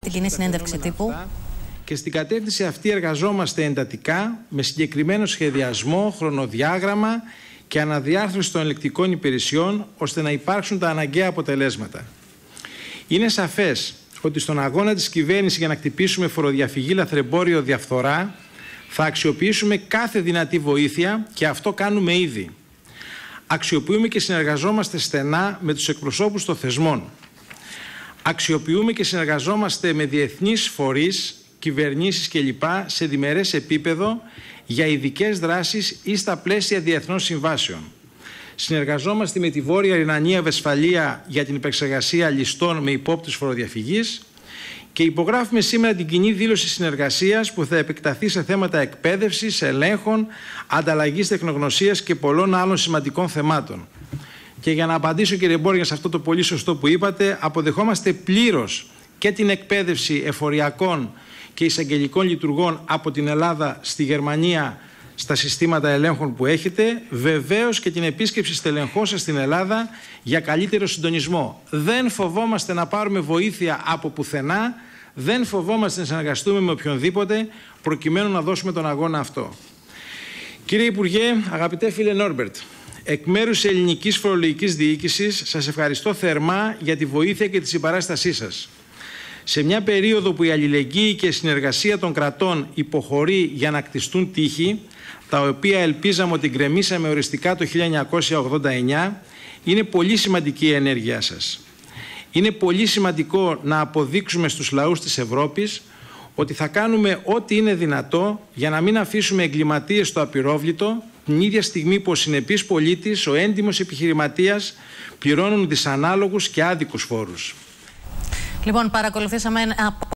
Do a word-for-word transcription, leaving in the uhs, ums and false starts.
την κοινή συνέντευξη τύπου. Και στην κατεύθυνση αυτή εργαζόμαστε εντατικά με συγκεκριμένο σχεδιασμό, χρονοδιάγραμμα και αναδιάρθρωση των ελεκτικών υπηρεσιών ώστε να υπάρξουν τα αναγκαία αποτελέσματα. Είναι σαφές ότι στον αγώνα της κυβέρνησης για να χτυπήσουμε φοροδιαφυγή, λαθρεμπόριο, διαφθορά θα αξιοποιήσουμε κάθε δυνατή βοήθεια και αυτό κάνουμε ήδη. Αξιοποιούμε και συνεργαζόμαστε στενά με τους εκπροσώπους των θεσμών. Αξιοποιούμε και συνεργαζόμαστε με διεθνείς φορείς, κυβερνήσεις κλπ. Σε διμερές επίπεδο για ειδικές δράσεις ή στα πλαίσια διεθνών συμβάσεων. Συνεργαζόμαστε με τη Βόρεια Ρινανία Βεσφαλία για την επεξεργασία ληστών με υπόπτους φοροδιαφυγής και υπογράφουμε σήμερα την κοινή δήλωση συνεργασίας που θα επεκταθεί σε θέματα εκπαίδευσης, ελέγχων, ανταλλαγής τεχνογνωσίας και πολλών άλλων σημαντικών θεμάτων. Και για να απαντήσω, κύριε Μπόρια, σε αυτό το πολύ σωστό που είπατε, αποδεχόμαστε πλήρως και την εκπαίδευση εφοριακών και εισαγγελικών λειτουργών από την Ελλάδα στη Γερμανία στα συστήματα ελέγχων που έχετε, βεβαίως και την επίσκεψη στελεχών σας στην Ελλάδα για καλύτερο συντονισμό. Δεν φοβόμαστε να πάρουμε βοήθεια από πουθενά, δεν φοβόμαστε να συνεργαστούμε με οποιονδήποτε προκειμένου να δώσουμε τον αγώνα αυτό. Κύριε Υπουργέ, αγαπητέ φίλε Νόρμπερτ, εκ μέρους της ελληνικής φορολογικής διοίκησης σας ευχαριστώ θερμά για τη βοήθεια και τη συμπαράστασή σας. Σε μια περίοδο που η αλληλεγγύη και η συνεργασία των κρατών υποχωρεί για να κτιστούν τείχη, τα οποία ελπίζαμε ότι γκρεμίσαμε οριστικά το χίλια εννιακόσια ογδόντα εννιά, είναι πολύ σημαντική η ενέργειά σας. Είναι πολύ σημαντικό να αποδείξουμε στους λαούς της Ευρώπης ότι θα κάνουμε ό,τι είναι δυνατό για να μην αφήσουμε εγκληματίες στο απειρόβλητο, την ίδια στιγμή που ο συνεπής πολίτης, ο έντιμος επιχειρηματίας πληρώνουν δυσανάλογους και άδικους φόρους. Λοιπόν, παρακολουθήσαμε